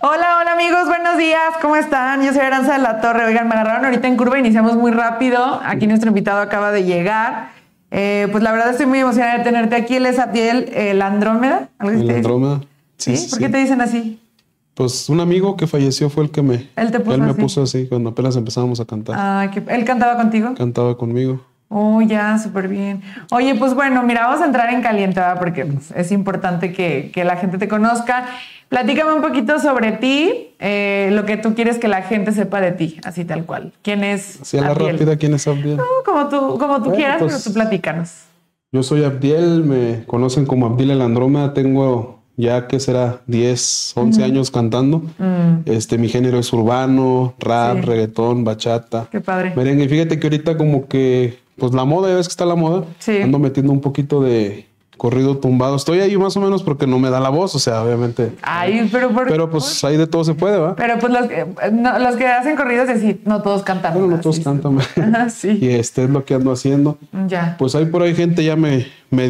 Hola, hola amigos, buenos días, ¿cómo están? Yo soy Aranza de la Torre. Oigan, me agarraron ahorita en curva, iniciamos muy rápido. Aquí nuestro invitado acaba de llegar. Pues la verdad estoy muy emocionada de tenerte aquí. Él es Abdiel, el Andrómeda. El Andrómeda. ¿Sí? ¿Por qué te dicen así? Pues un amigo que falleció fue el que me... Él me puso así cuando apenas empezábamos a cantar. Ah, ¿él cantaba contigo? Cantaba conmigo. Oh, ya, súper bien. Oye, pues bueno, mira, vamos a entrar en caliente, ¿verdad? Porque pues, es importante que la gente te conozca. Platícame un poquito sobre ti, lo que tú quieres que la gente sepa de ti, así tal cual. ¿Quién es Así a la rápida, ¿quién es Abdiel? No, como tú bueno, quieras, pues, pero tú platícanos. Yo soy Abdiel, me conocen como Abdiel el Andrómeda. Tengo ya, ¿qué será? 10, 11 años cantando. Mi género es urbano, rap, reggaetón, bachata. Qué padre. Merengue. Y fíjate que ahorita como que, pues la moda, ya ves que está la moda. Sí. Ando metiendo un poquito de corrido tumbado. Estoy ahí más o menos porque no me da la voz, o sea, obviamente. Ay, pero pues ahí de todo se puede, ¿va? Pero pues los que hacen corridos es decir, no todos cantan. Bueno, no todos cantan. Sí. Y es lo que ando haciendo. Ya. Pues ahí por ahí gente ya me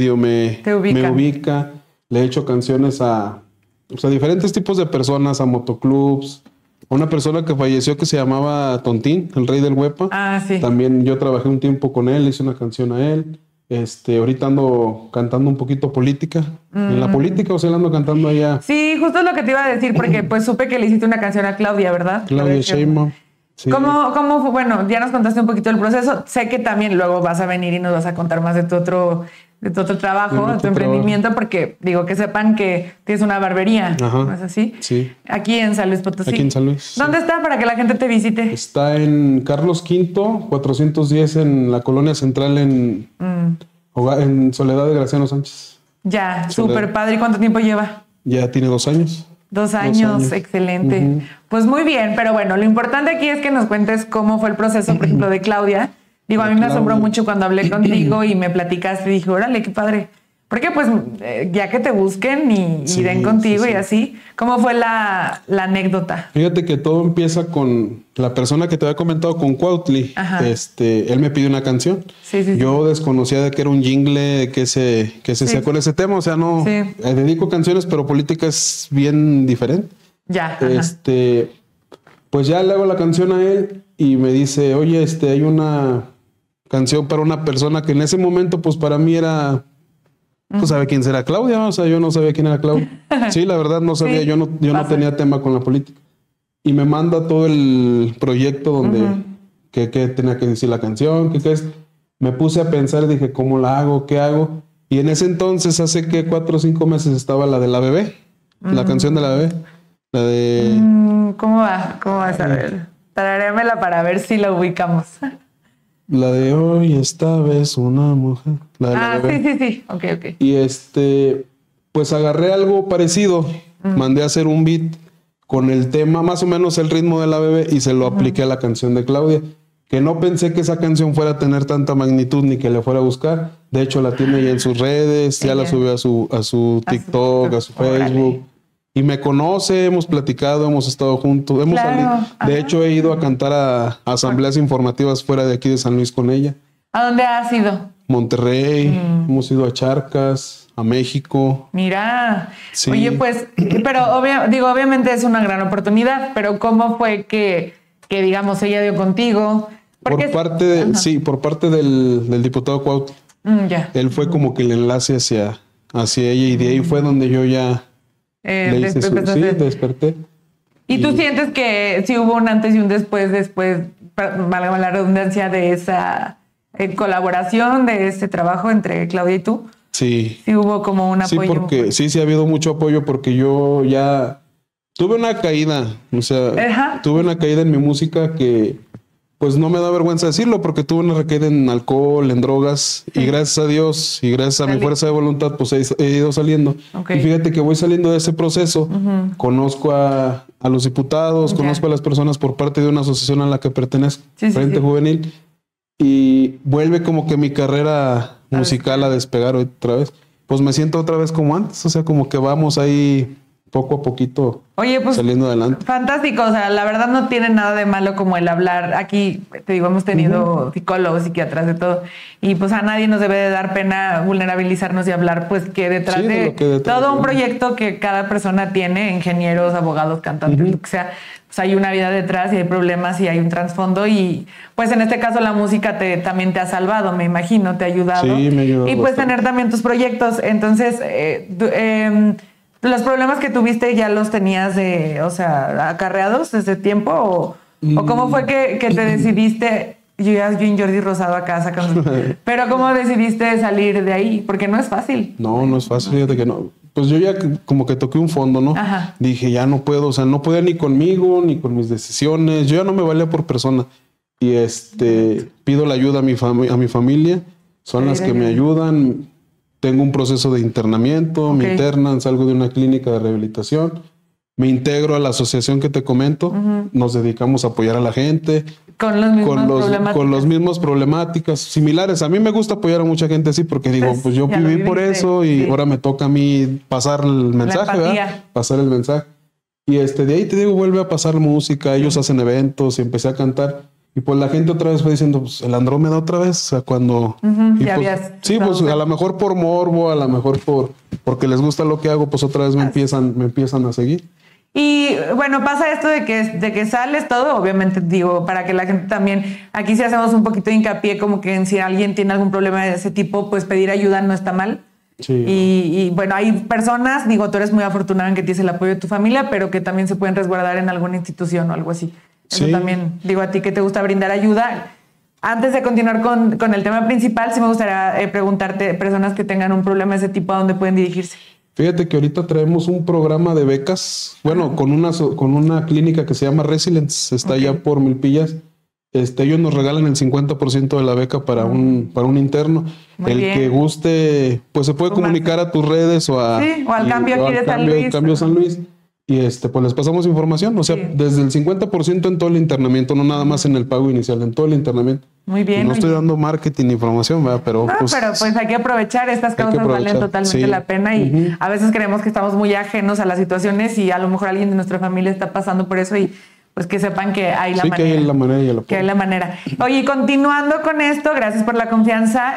ubica. Le he hecho canciones a diferentes tipos de personas, a motoclubs. Una persona que falleció que se llamaba Tontín, el rey del Huepa. Ah, sí. También yo trabajé un tiempo con él, hice una canción a él. Ahorita ando cantando un poquito política. En la política, o sea, ando cantando allá. Sí, justo es lo que te iba a decir, porque pues supe que le hiciste una canción a Claudia, ¿verdad? Claudia Sheinbaum. Sí. ¿Cómo fue? Bueno, ya nos contaste un poquito del proceso. Sé que también luego vas a venir y nos vas a contar más de tu otro trabajo, de tu emprendimiento, porque digo que sepan que tienes una barbería. Ajá. ¿No es así? Sí. Aquí en San Luis Potosí. Aquí en San Luis. ¿Dónde está para que la gente te visite? Está en Carlos V, 410 en la Colonia Central en Soledad de Graciano Sánchez. Ya, súper padre. ¿Y cuánto tiempo lleva? Ya tiene 2 años. 2 años, excelente. Pues muy bien, pero bueno, lo importante aquí es que nos cuentes cómo fue el proceso, por ejemplo, de Claudia. Digo, a mí me asombró mucho cuando hablé contigo y me platicaste y dije, órale, qué padre. Porque pues ya que te busquen y den contigo y así, ¿cómo fue la anécdota? Fíjate que todo empieza con la persona que te había comentado, con Cuautli. Él me pidió una canción. Yo desconocía de que era un jingle, que se hacía con ese tema. O sea, no dedico canciones, pero política es bien diferente. Ya. Pues ya le hago la canción a él y me dice, oye, hay una canción para una persona que en ese momento, pues para mí era... ¿Tú sabes quién será Claudia? O sea, yo no sabía quién era Claudia. Sí, la verdad no sabía. Yo no tenía tema con la política. Y me manda todo el proyecto donde qué tenía que decir la canción, qué es. Me puse a pensar, dije, ¿cómo la hago? ¿Qué hago? Y en ese entonces, hace que 4 o 5 meses estaba la de La Bebé. La canción de La Bebé. La de... ¿Cómo va? ¿Cómo vas a ver? Tararéamela para ver si la ubicamos. La de hoy esta vez una mujer. La de La Bebé. Sí. Ok. Y pues agarré algo parecido. Mandé a hacer un beat con el tema, más o menos el ritmo de La Bebé, y se lo apliqué a la canción de Claudia. Que no pensé que esa canción fuera a tener tanta magnitud ni que le fuera a buscar. De hecho, la tiene ya en sus redes, ya la subió a su TikTok, a su Facebook. Y me conoce, hemos platicado, hemos estado juntos, hemos salido. De hecho, he ido a cantar a asambleas informativas fuera de aquí de San Luis con ella. ¿A dónde has ido? Monterrey, hemos ido a Charcas, a México. Mira, sí. Oye, pues, pero obviamente es una gran oportunidad, pero ¿cómo fue que digamos, ella dio contigo? Por parte del diputado Cuautli. Ya. Él fue como que el enlace hacia ella, y de ahí fue donde yo ya desperté. ¿Y tú sientes que sí hubo un antes y un después, valga la redundancia, de esa colaboración, de ese trabajo entre Claudia y tú? Sí. Sí hubo como un apoyo. Sí, porque sí ha habido mucho apoyo, porque yo ya tuve una caída, o sea, tuve una caída en mi música que pues no me da vergüenza decirlo, porque tuve una recaída en alcohol, en drogas, y gracias a Dios y gracias a mi fuerza de voluntad, pues he ido saliendo. Y fíjate que voy saliendo de ese proceso, conozco a los diputados, conozco a las personas por parte de una asociación a la que pertenezco, Frente Juvenil, y vuelve como que mi carrera musical a despegar otra vez. Pues me siento otra vez como antes, o sea, como que vamos ahí poco a poquito Oye, pues, saliendo adelante. Fantástico, o sea, la verdad no tiene nada de malo como el hablar. Aquí, te digo, hemos tenido psicólogos, psiquiatras, de todo. Y pues a nadie nos debe de dar pena vulnerabilizarnos y hablar, pues que detrás de todo un proyecto que cada persona tiene, ingenieros, abogados, cantantes, lo que sea, pues hay una vida detrás y hay problemas y hay un trasfondo. Y pues en este caso la música también te ha salvado, me imagino, te ha ayudado. Sí, me ha ayudado y pues bastante. tener también tus proyectos. Entonces, ¿los problemas que tuviste ya los tenías acarreados desde tiempo? ¿O cómo fue que te decidiste? Yo y Jordi Rosado acá sacando. Pero ¿cómo decidiste salir de ahí? Porque no es fácil. No es fácil, fíjate que no. Pues yo ya como que toqué un fondo, ¿no? Ajá. Dije, ya no puedo, o sea, no podía ni conmigo, ni con mis decisiones. Yo ya no me valía por persona. Y pido la ayuda a mi familia. Son las que me ayudan. Tengo un proceso de internamiento, me internan, salgo de una clínica de rehabilitación, me integro a la asociación que te comento, nos dedicamos a apoyar a la gente. Con los mismos problemáticas similares. A mí me gusta apoyar a mucha gente así porque digo, pues yo viví por eso y ahora me toca a mí pasar el mensaje, ¿verdad? Pasar el mensaje. Y de ahí te digo, vuelve a pasar música, ellos hacen eventos y empecé a cantar. Y pues la gente otra vez fue diciendo, pues el Andrómeda otra vez, o sea, cuando... sí, pues a lo mejor por morbo, a lo mejor porque les gusta lo que hago, pues otra vez me empiezan a seguir. Y bueno, pasa esto de que sales todo, obviamente digo, para que la gente también, aquí sí hacemos un poquito de hincapié como que si alguien tiene algún problema de ese tipo, pues pedir ayuda no está mal. Sí. Y bueno, hay personas, digo, tú eres muy afortunado en que tienes el apoyo de tu familia, pero que también se pueden resguardar en alguna institución o algo así. Eso también, digo, a ti que te gusta brindar ayuda. Antes de continuar con el tema principal, sí me gustaría preguntarte, personas que tengan un problema de ese tipo, ¿a dónde pueden dirigirse? Fíjate que ahorita traemos un programa de becas, bueno, con una clínica que se llama Resilience, está allá por Milpillas. Ellos nos regalan el 50% de la beca para un interno. Muy bien. Que guste, pues se puede comunicar a tus redes o al cambio aquí de San Luis. Cambio San Luis. Y pues les pasamos información, o sea, desde el 50% en todo el internamiento, no nada más en el pago inicial, en todo el internamiento. Muy bien. Y no estoy dando marketing ni información, ¿verdad? Pero pues hay que aprovechar, estas causas valen totalmente la pena y a veces creemos que estamos muy ajenos a las situaciones y a lo mejor alguien de nuestra familia está pasando por eso y pues que sepan que hay la manera. Que hay la manera y el apoyo. Que hay la manera. Oye, continuando con esto, gracias por la confianza.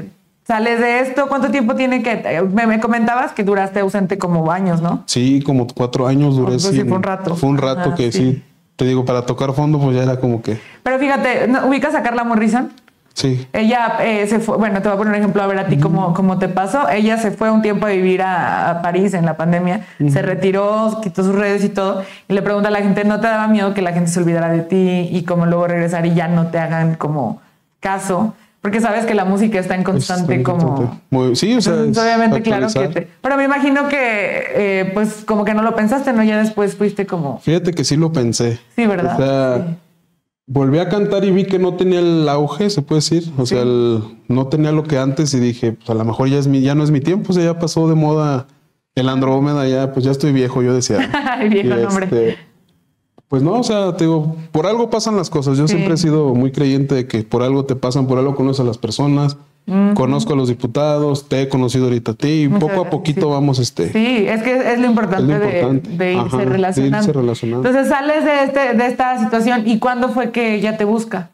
¿Sales de esto? ¿Cuánto tiempo tiene que...? Me comentabas que duraste ausente como años, ¿no? Sí, como 4 años duré. Pues sí, fue un rato. Fue un rato que sí, te digo, para tocar fondo, pues ya era como que... Pero fíjate, ¿ubicas a Carla Morrison? Sí. Ella se fue, bueno, te voy a poner un ejemplo a ver a ti cómo te pasó. Ella se fue un tiempo a vivir a París en la pandemia, se retiró, quitó sus redes y todo, y le pregunta a la gente, ¿no te daba miedo que la gente se olvidara de ti y como luego regresar y ya no te hagan como caso? Porque sabes que la música está en constante como... Sí, o sea... Entonces, obviamente, claro que Pero me imagino que, pues, como que no lo pensaste, ¿no? Ya después fuiste como... Fíjate que sí lo pensé. Sí, ¿verdad? O sea, volví a cantar y vi que no tenía el auge, se puede decir. O sea, no tenía lo que antes y dije, pues a lo mejor ya no es mi tiempo, o sea, ya pasó de moda el Andrómeda, ya, pues ya estoy viejo, yo decía. Viejo nombre. Pues no, o sea, te digo, por algo pasan las cosas. Yo siempre he sido muy creyente de que por algo te pasan, por algo conoces a las personas. Conozco a los diputados, te he conocido ahorita a ti y poco a poquito vamos Sí, es que es lo importante, de irse relacionando. Entonces sales de esta situación y ¿cuándo fue que ella te busca?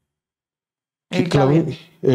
Claudia.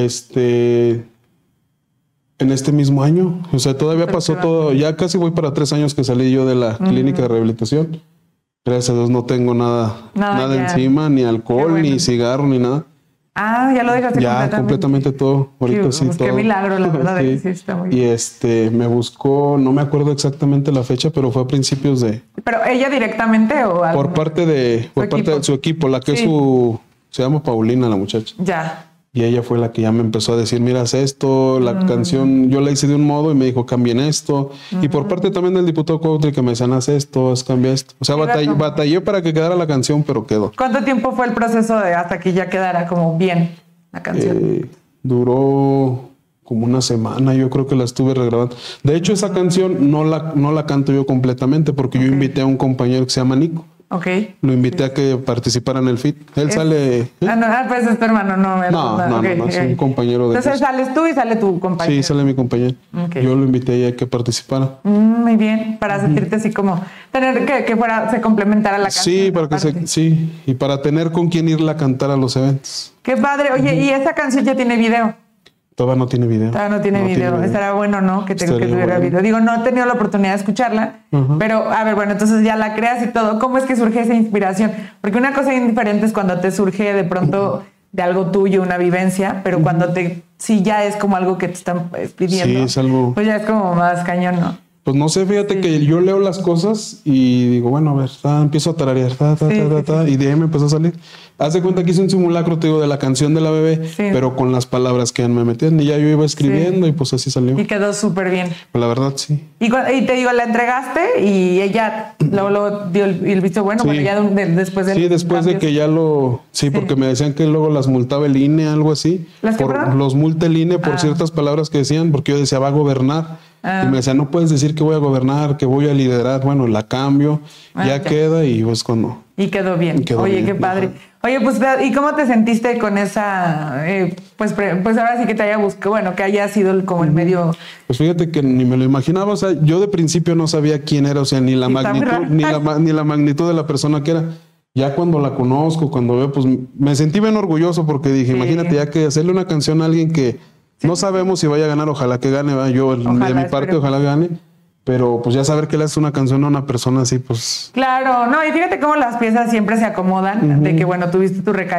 En este mismo año. O sea, todavía pasó todo. Ya casi voy para 3 años que salí yo de la clínica de rehabilitación. Gracias a Dios no tengo nada encima, ni alcohol, ni cigarro, ni nada. Ah, ya lo dejaste completamente todo. Ahorita sí, todo. Qué milagro, la verdad. Sí, está muy bien. Y me buscó, no me acuerdo exactamente la fecha, pero fue a principios de... ¿Pero ella directamente o algo? Por parte de su equipo, la que es se llama Paulina, la muchacha. Ya. Y ella fue la que ya me empezó a decir, mira, haz esto, la canción yo la hice de un modo y me dijo, cambien esto. Y por parte también del diputado Cuautli que me decían, haz esto, cambia esto. O sea, batallé para que quedara la canción, pero quedó. ¿Cuánto tiempo fue el proceso hasta que ya quedara como bien la canción? Duró como una semana, yo creo que la estuve regrabando. De hecho, esa canción no la canto yo completamente porque yo invité a un compañero que se llama Nico. Ok. Lo invité a que participara en el feat. Él sale... Pues es tu hermano, no. No, es un compañero de... Entonces sales tú y sale tu compañero. Sí, sale mi compañero. Okay. Yo lo invité a que participara. Muy bien, para sentirte así como... Tener que se complementara la canción. Sí, para que y para tener con quién irla a cantar a los eventos. Qué padre. Oye, ¿y esa canción ya tiene video? Todavía no tiene video. Todavía no tiene video. Estará bueno, ¿no? Que tuviera video. Digo, no he tenido la oportunidad de escucharla, pero a ver, bueno, entonces ya la creas y todo. ¿Cómo es que surge esa inspiración? Porque una cosa bien diferente es cuando te surge de pronto de algo tuyo, una vivencia, pero cuando sí ya es como algo que te están pidiendo. Sí, es algo... Pues ya es como más cañón, ¿no? Pues no sé, fíjate que yo leo las cosas y digo, bueno, a ver, empiezo a tararear, y de ahí me empezó a salir. Haz de cuenta que hice un simulacro, te digo, de la canción de la bebé, pero con las palabras que me metían y ya yo iba escribiendo y pues así salió. Y quedó súper bien. Pues la verdad, sí. Y te digo, la entregaste y ella luego dio el visto bueno, bueno, ya después de... Sí, después de que ya lo... Sí, porque me decían que luego las multaba el INE, algo así. Los multa el INE por ciertas palabras que decían, porque yo decía, va a gobernar. Y me decía, no puedes decir que voy a gobernar, que voy a liderar. Bueno, la cambio, ya queda y pues cuando... Y quedó bien. Oye, qué padre. Oye, pues, ¿y cómo te sentiste con esa... pues ahora sí que te haya buscado, bueno, que haya sido como el medio... Pues fíjate que ni me lo imaginaba, o sea, yo de principio no sabía quién era, o sea, ni la magnitud, ni la magnitud de la persona que era. Ya cuando la conozco, cuando veo, pues me sentí bien orgulloso porque dije, imagínate ya que hacerle una canción a alguien que... No sabemos si vaya a ganar, ojalá que gane, ¿va? Yo de mi parte ojalá gane, pero pues ya saber que le haces una canción a una persona así, pues... Claro, no, y fíjate cómo las piezas siempre se acomodan, de que bueno, tuviste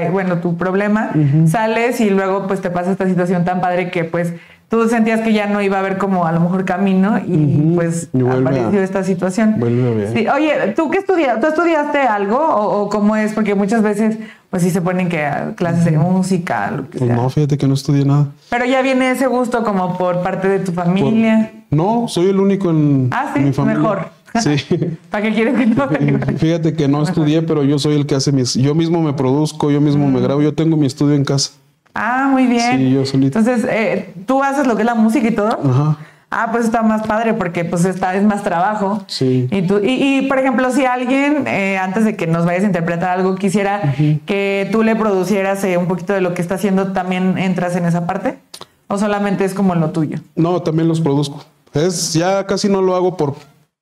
tu problema, sales y luego pues te pasa esta situación tan padre que pues tú sentías que ya no iba a haber como a lo mejor camino y pues apareció esta situación. Vuelve a ver. Sí. Oye, ¿tú qué estudiaste? ¿Tú estudiaste algo o cómo es? Porque muchas veces pues sí se ponen que a clases de música, lo que sea. No, fíjate que no estudié nada. Pero ya viene ese gusto como por parte de tu familia. No, soy el único en mi familia. Mejor. Sí. ¿Para qué quieres que no? Fíjate que no estudié, pero yo soy el que hace yo mismo me produzco, yo mismo me grabo, yo tengo mi estudio en casa. Ah, muy bien. Sí, yo solito. Entonces, ¿tú haces lo que es la música y todo? Ajá. Ah, pues está más padre porque pues es más trabajo. Sí. Y por ejemplo, si alguien, antes de que nos vayas a interpretar algo, quisiera que tú le producieras un poquito de lo que está haciendo, ¿también entras en esa parte? ¿O solamente es como lo tuyo? No, también los produzco. Ya casi no lo hago por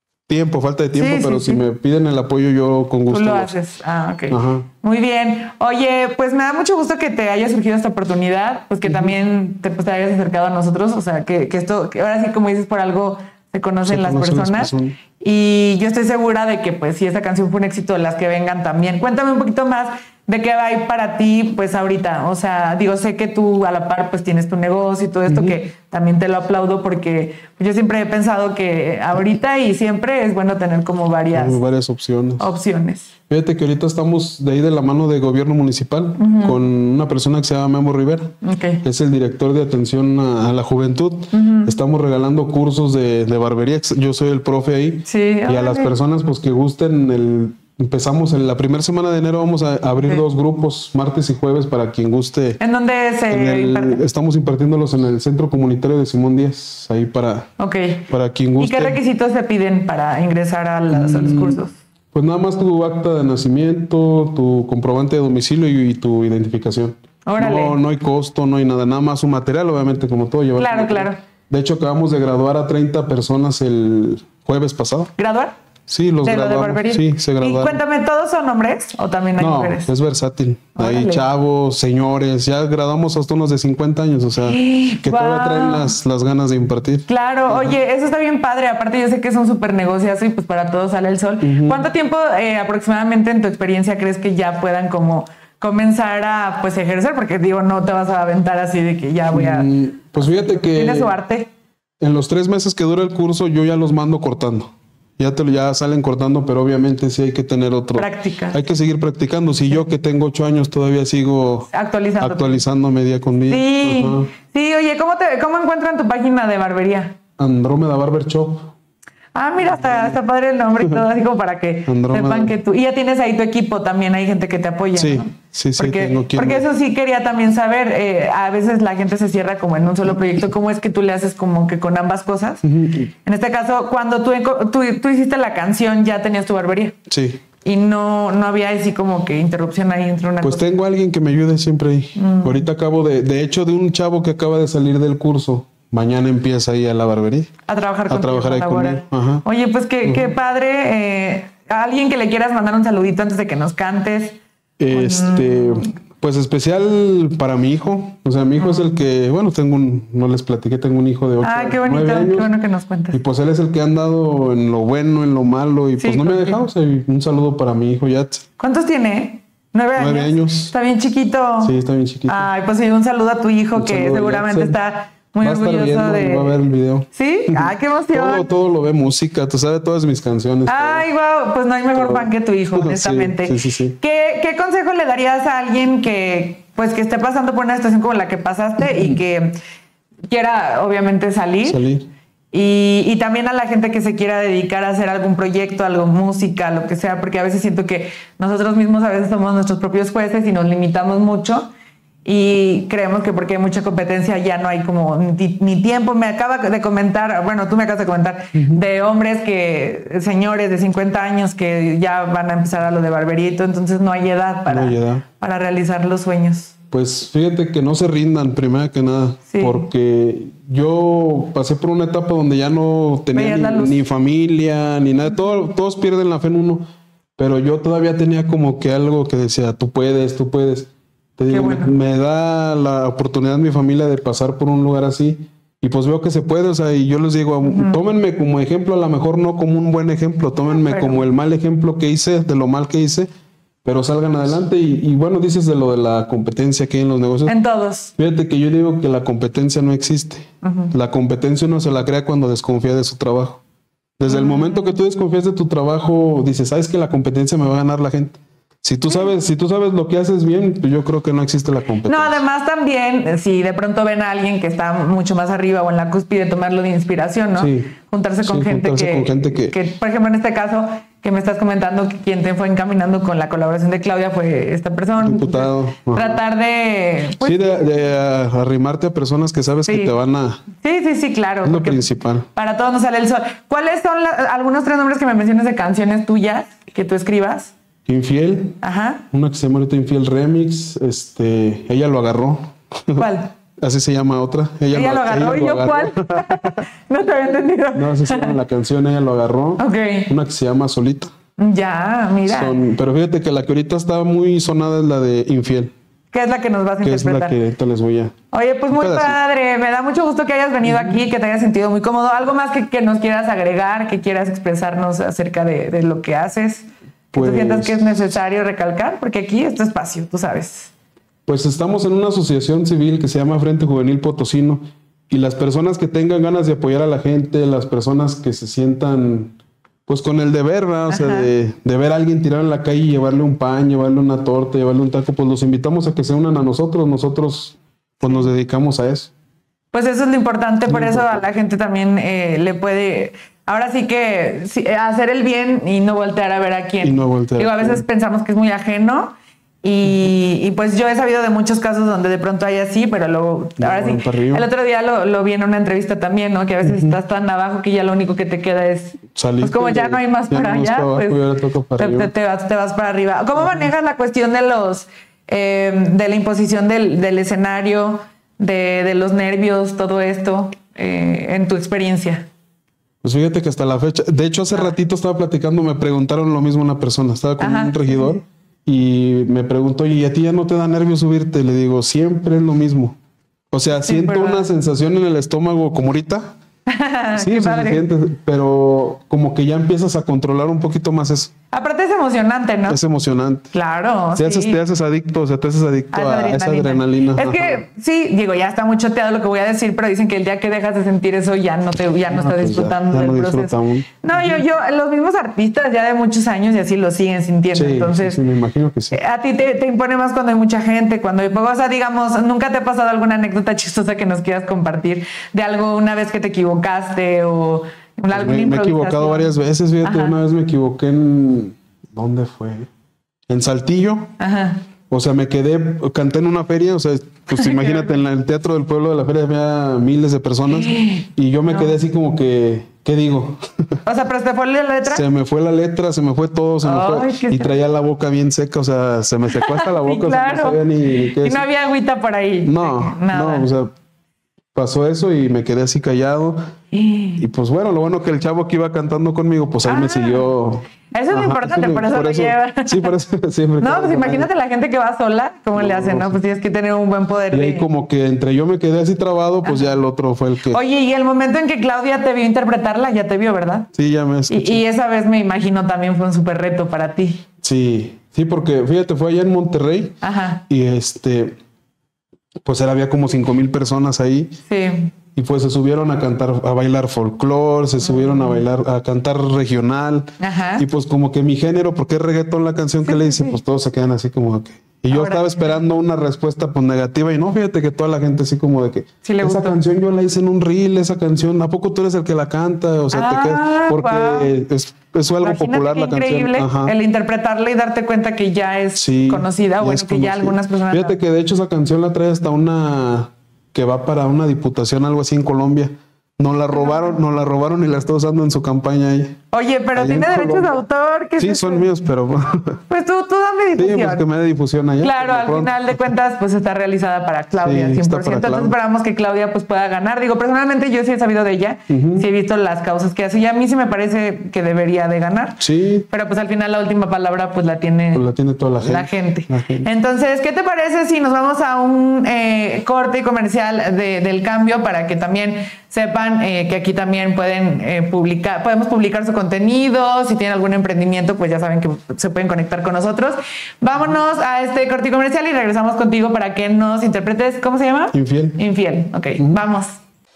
falta de tiempo, pero si me piden el apoyo, yo con gusto. Tú lo haces. Ah, ok. Ajá. Muy bien. Oye, pues me da mucho gusto que te haya surgido esta oportunidad, pues que también te hayas acercado a nosotros, o sea, que esto, que ahora sí, como dices, por algo se conocen las personas. Y yo estoy segura de que, pues, si esta canción fue un éxito, las que vengan también. Cuéntame un poquito más de qué va a ir para ti, pues, ahorita. O sea, digo, sé que tú a la par, pues, tienes tu negocio y todo esto, que también te lo aplaudo porque yo siempre he pensado que ahorita y siempre es bueno tener como varias opciones. Fíjate que ahorita estamos de ahí de la mano de gobierno municipal con una persona que se llama Memo Rivera. Okay. Es el director de atención a la juventud. Estamos regalando cursos de barbería. Yo soy el profe ahí. Sí, y a las personas pues que gusten empezamos en la primera semana de enero, vamos a abrir 2 grupos, martes y jueves, para quien guste. ¿En dónde estamos impartiéndolos en el Centro Comunitario de Simón Díaz, ahí para quien guste. ¿Y qué requisitos te piden para ingresar a los cursos? Pues nada más tu acta de nacimiento, tu comprobante de domicilio y tu identificación. Órale. No hay costo, no hay nada más un material, obviamente, como todo. Claro. De hecho, acabamos de graduar a 30 personas el jueves pasado. ¿Graduar? Sí, los graduamos. Sí, se graduaron. Y cuéntame, ¿todos son hombres o también hay mujeres? No, es versátil. Hay chavos, señores, ya graduamos hasta unos de 50 años, o sea, que todavía traen las ganas de impartir. Claro, oye, eso está bien padre. Aparte, yo sé que es un súper negociazo y pues para todos sale el sol. ¿Cuánto tiempo aproximadamente en tu experiencia crees que ya puedan como comenzar a pues ejercer? Porque digo, no te vas a aventar así de que ya voy a... Pues fíjate que... Tiene su arte. En los 3 meses que dura el curso, yo ya los mando cortando. Ya salen cortando, pero obviamente sí hay que tener práctica. Hay que seguir practicando. Si yo que tengo 8 años todavía sigo actualizándome día con día. Sí, sí. Oye, ¿cómo encuentran tu página de barbería? Andrómeda Barber Shop. Ah, mira, está padre el nombre y todo, así como para que sepan que tú... Y ya tienes ahí tu equipo también, hay gente que te apoya, sí, ¿no? Sí, porque eso sí quería también saber, a veces la gente se cierra como en un solo proyecto, ¿cómo es que tú le haces como que con ambas cosas? En este caso, cuando tú hiciste la canción, ¿ya tenías tu barbería? Sí. y no había así como que interrupción ahí entre una Pues cosa. tengo a alguien que me ayude siempre ahí. Ahorita acabo de hecho, de un chavo que acaba de salir del curso. Mañana empieza ahí a la barbería. A trabajar A trabajar ahí conmigo. Ajá. Oye, pues qué padre. A alguien que le quieras mandar un saludito antes de que nos cantes. Pues especial para mi hijo. O sea, mi hijo es el que, bueno, no les platiqué, tengo un hijo de 8 qué bonito, 9 años. qué bueno que nos cuentas. Y pues él es el que ha andado en lo bueno, en lo malo, y Sí, pues no me ha contigo. dejado. O sea, un saludo para mi hijo Yats. ¿Cuántos tiene? 9 años. 9 años. Está bien chiquito. Sí, está bien chiquito. Ay, pues sí, un saludo a tu hijo Un que saludo a seguramente Yatsen. está muy Va a estar orgulloso viendo y va a ver el video. ¿Sí? Ay, qué emoción. Todo lo ve música, tú sabes todas mis canciones. Ay, wow, pues no hay mejor fan que tu hijo, Sí, honestamente. sí. ¿Qué consejo le darías a alguien que esté pasando por una situación como la que pasaste y que quiera, obviamente, salir? Y también a la gente que se quiera dedicar a hacer algún proyecto, algo música, lo que sea, porque a veces siento que nosotros mismos a veces somos nuestros propios jueces y nos limitamos mucho. Y creemos que porque hay mucha competencia ya no hay como ni tiempo. Me acaba de comentar, bueno, tú me acabas de comentar, de hombres señores de 50 años que ya van a empezar a lo de barberito, entonces no hay edad para realizar los sueños. Pues fíjate que no se rindan, primero que nada, porque yo pasé por una etapa donde ya no tenía ni familia, ni nada, todos pierden la fe en uno, pero yo todavía tenía como que algo que decía, tú puedes. Te digo, bueno. me da la oportunidad mi familia de pasar por un lugar así y pues veo que se puede, o sea, y yo les digo, tómenme como ejemplo, a lo mejor no como un buen ejemplo, tómenme como el mal ejemplo que hice, de lo mal que hice, pero salgan adelante y bueno, dices de lo de la competencia que hay en los negocios. En todos. Fíjate que yo digo que la competencia no existe. La competencia uno se la crea cuando desconfía de su trabajo. Desde el momento que tú desconfías de tu trabajo, dices, sabes que la competencia me va a ganar la gente. Si tú sabes lo que haces bien, pues yo creo que no existe la competencia. No, además también, si de pronto ven a alguien que está mucho más arriba o en la cúspide, tomarlo de inspiración, ¿no? Sí. Juntarse con gente que, por ejemplo, en este caso, que me estás comentando que quien te fue encaminando con la colaboración de Claudia fue esta persona. Diputado. Tratar de... Pues, sí, de arrimarte a personas que sabes que te van a... Sí, claro. Es lo principal. Para todos nos sale el sol. ¿Cuáles son algunos 3 nombres que me mencionas de canciones tuyas que tú escribas? Infiel. Ajá. Una que se llama ahorita Infiel Remix. Ella lo agarró. ¿Cuál? Así se llama otra. Ella lo agarró. ¿Y yo cuál? No te había entendido. No, así se llama la canción. Ella lo agarró. Ok. Una que se llama Solita. Ya, mira. Pero fíjate que la que ahorita está muy sonada es la de Infiel. ¿Qué es la que nos vas a interpretar? Que es la que ahorita les voy a... Oye, pues muy padre. Me da mucho gusto que hayas venido aquí, que te hayas sentido muy cómodo. ¿Algo más que nos quieras agregar, que quieras expresarnos acerca de lo que haces? Que tú sientas que es necesario recalcar, porque aquí es tu espacio, tú sabes. Pues estamos en una asociación civil que se llama Frente Juvenil Potosino y las personas que tengan ganas de apoyar a la gente, las personas que se sientan pues con el deber, ¿verdad? O sea, de ver a alguien tirar en la calle y llevarle un pan, llevarle una torta, llevarle un taco, pues los invitamos a que se unan a nosotros. Nosotros pues nos dedicamos a eso. Pues eso es lo importante, por eso a la gente también le puede... Ahora sí que hacer el bien y no voltear a ver a quién. Y no voltear. Digo, a veces pensamos que es muy ajeno y pues yo he sabido de muchos casos donde de pronto hay así, pero luego, ahora sí, el otro día lo vi en una entrevista también, ¿no? Que a veces estás tan abajo que ya lo único que te queda es, pues como ya no hay más para allá, pues te vas para arriba. ¿Cómo manejas la cuestión de de la imposición del escenario, de los nervios, todo esto, en tu experiencia? Pues fíjate que hasta la fecha, de hecho hace ratito estaba platicando, me preguntaron lo mismo una persona, estaba con un regidor y me preguntó, ¿y a ti ya no te da nervios subirte? Le digo, siempre es lo mismo. O sea, siento una sensación en el estómago como ahorita. Sí, se siente, pero como que ya empiezas a controlar un poquito más eso. Aparte es emocionante, ¿no? Es emocionante. Claro. Te haces adicto, o sea, te haces adicto a esa adrenalina. Es que sí, digo, ya está muy choteado lo que voy a decir, pero dicen que el día que dejas de sentir eso ya no estás disfrutando del proceso. No, yo, los mismos artistas ya de muchos años y así lo siguen sintiendo. Sí, entonces, sí, me imagino que sí. A ti te impone más cuando hay mucha gente, cuando hay poco. O sea, digamos, ¿nunca te ha pasado alguna anécdota chistosa que nos quieras compartir de algo una vez que te equivocaste o alguna improvisación? Me he equivocado varias veces, fíjate, una vez me equivoqué en... ¿Dónde fue? En Saltillo. Ajá. O sea, canté en una feria, o sea, pues imagínate, en el Teatro del Pueblo de la feria había miles de personas y yo me quedé así como que ¿qué digo? O sea, pero ¿se te fue la letra? Se me fue la letra, se me fue todo, se me fue. Y traía la boca bien seca, o sea, se me secó hasta la boca. Sí, claro. O sea, no sabía ni qué decir. Y no había agüita por ahí. No, nada. No, o sea, pasó eso y me quedé así callado. Y pues bueno, lo bueno que el chavo que iba cantando conmigo, pues ahí me siguió. Eso es lo importante, por eso lo lleva. Sí, por eso siempre. No, pues imagínate la gente que va sola, ¿cómo le hacen? No, pues tienes que tener un buen poder. Y ahí como que entre yo me quedé así trabado, pues ya el otro fue el que... Oye, y el momento en que Claudia te vio interpretarla, ya te vio, ¿verdad? Sí, ya me escuché. Y esa vez me imagino también fue un súper reto para ti. Sí, porque fíjate, fue allá en Monterrey. Ajá. Y pues había como 5,000 personas ahí. Sí. Y pues se subieron a cantar, a bailar folclore, se subieron a bailar, a cantar regional. Ajá. Y pues como que mi género, porque es reggaetón la canción que le hice, pues todos se quedan así como que... Y yo estaba esperando una respuesta pues negativa y no, fíjate que toda la gente así como de que sí le esa gustó. Canción yo la hice en un reel, esa canción, ¿a poco tú eres el que la canta? O sea, te quedas, porque es algo popular la canción. Increíble el interpretarla y darte cuenta que ya es conocida, bueno, que ya algunas personas... Fíjate que de hecho esa canción la trae hasta una... que va para una diputación, algo así en Colombia. Nos la robaron y la está usando en su campaña ahí. Oye, pero tiene derechos de autor. Sí, son míos, pero... Pues tú dame difusión. Sí, pues que me dé difusión allá. Claro, al final de cuentas, pues está realizada para Claudia, 100%. Entonces esperamos que Claudia pues pueda ganar. Digo, personalmente yo sí he sabido de ella, sí he visto las causas que hace y a mí sí me parece que debería de ganar. Sí. Pero pues al final la última palabra pues la tiene... Pues la tiene toda la gente. Entonces, ¿qué te parece si nos vamos a un corte comercial del cambio para que también sepan que aquí también podemos publicar su contenido? Si tienen algún emprendimiento, pues ya saben que se pueden conectar con nosotros. Vámonos a este corte comercial y regresamos contigo para que nos interpretes. ¿Cómo se llama? Infiel. Infiel, ok. Vamos.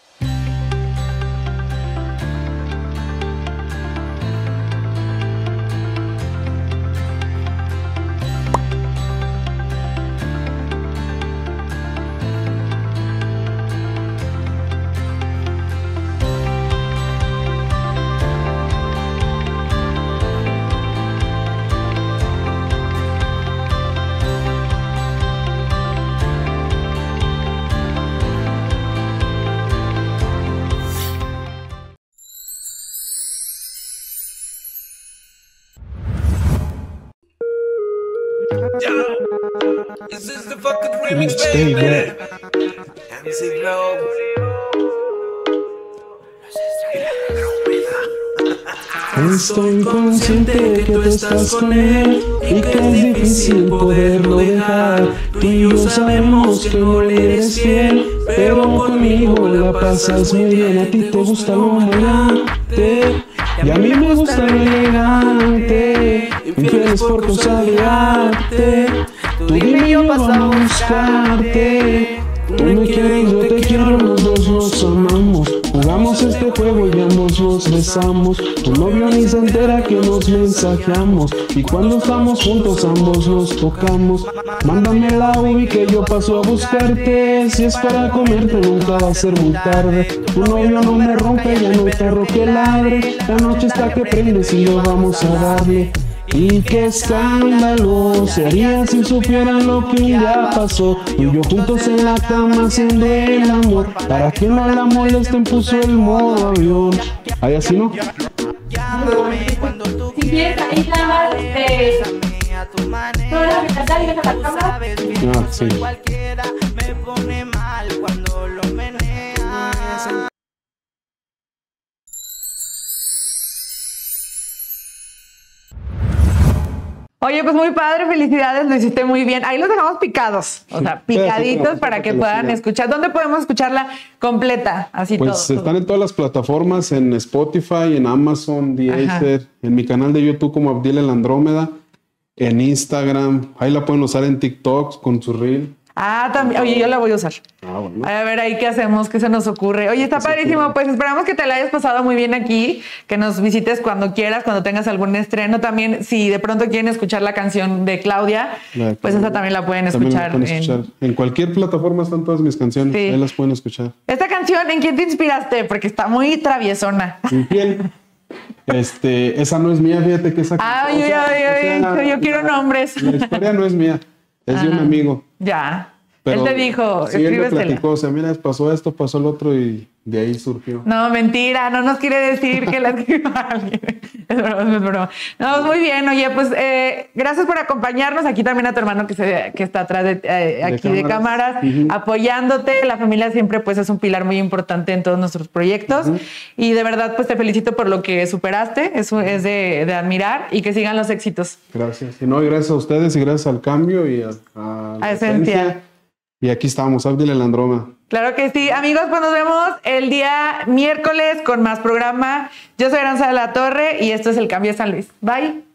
This is the fucking remix, baby. MC Glow. Estoy consciente de que tú estás con él y que es difícil poderlo dejar. Tú y yo sabemos que no le eres fiel, pero conmigo la pasas muy bien. A ti te gusta lo elegante y a mí me gusta lo elegante. Infieles por causa de arte. Tú dime y yo paso a buscarte. Tú me quieres, yo te quiero, los dos nos amamos. Jugamos este juego y ambos nos besamos. Tu novio ni se entera que nos mensajeamos. Y cuando estamos juntos ambos nos tocamos. Mándame la ubi que yo paso a buscarte. Si es para comerte nunca va a ser muy tarde. Tu novio no me rompe, ya no hay perro que ladre. La noche está que prende si lo vamos a darle. Y qué escándalo sería si supieran lo que un día pasó. Tú y yo juntos en la cama haciendo el amor. Para que no la molesten puso el modo avión. ¿Ahí así no? Si quieres ahí nada más, no la cantar y deja la cámara. Ah, sí. Oye, pues muy padre, felicidades, lo hiciste muy bien. Ahí los dejamos picados, o sea, picaditos para que puedan escuchar. ¿Dónde podemos escucharla completa? Así pues todo. Están en todas las plataformas, en Spotify, en Amazon, Deezer, en mi canal de YouTube como Abdiel el Andrómeda, en Instagram. Ahí la pueden usar en TikTok con su reel. Ah, también. Oye, yo la voy a usar. Ah, bueno. A ver ahí qué hacemos, qué se nos ocurre. Oye, está padrísimo. Pues esperamos que te la hayas pasado muy bien aquí, que nos visites cuando quieras, cuando tengas algún estreno. También, si de pronto quieren escuchar la canción de Claudia, pues esa también la pueden escuchar. En cualquier plataforma están todas mis canciones. Sí. Ahí las pueden escuchar. Esta canción, ¿en quién te inspiraste? Porque está muy traviesona. Infiel. Esa no es mía, fíjate que esa canción. Yo quiero nombres. La historia no es mía. Es de un amigo. Ya. Pero Él te dijo, sí, él me escríbesela. platicó, o sea, mira, pasó esto, pasó lo otro y de ahí surgió. No, mentira, no nos quiere decir que la escriba alguien. Es broma, es broma. No, muy bien, oye, pues gracias por acompañarnos. Aquí también a tu hermano que está atrás aquí de cámaras, apoyándote. La familia siempre pues es un pilar muy importante en todos nuestros proyectos. Y de verdad pues te felicito por lo que superaste. Eso es de admirar y que sigan los éxitos. Gracias. Y no, y gracias a ustedes y gracias al cambio y a la Esencia. Y aquí estamos, Abdil el Androma. Claro que sí. Amigos, pues nos vemos el día miércoles con más programa. Yo soy Aranza de la Torre y esto es El Cambio de San Luis. Bye.